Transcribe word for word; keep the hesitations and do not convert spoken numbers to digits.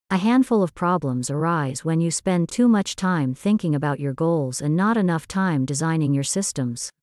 A handful of problems arise when you spend too much time thinking about your goals and not enough time designing your systems.